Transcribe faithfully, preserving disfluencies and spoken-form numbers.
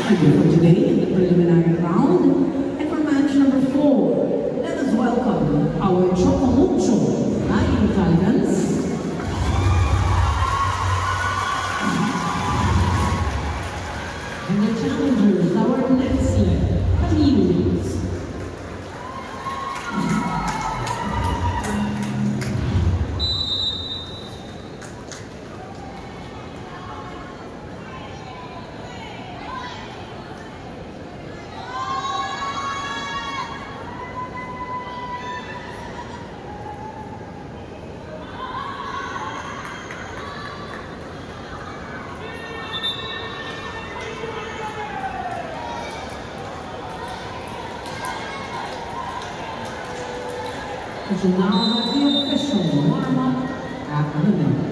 for today in the preliminary round. And for match number four, let us welcome our Chocomucho Flying Falcons. And the challengers, our Nestle Chameleons. We should now have the official warm-up at the minute.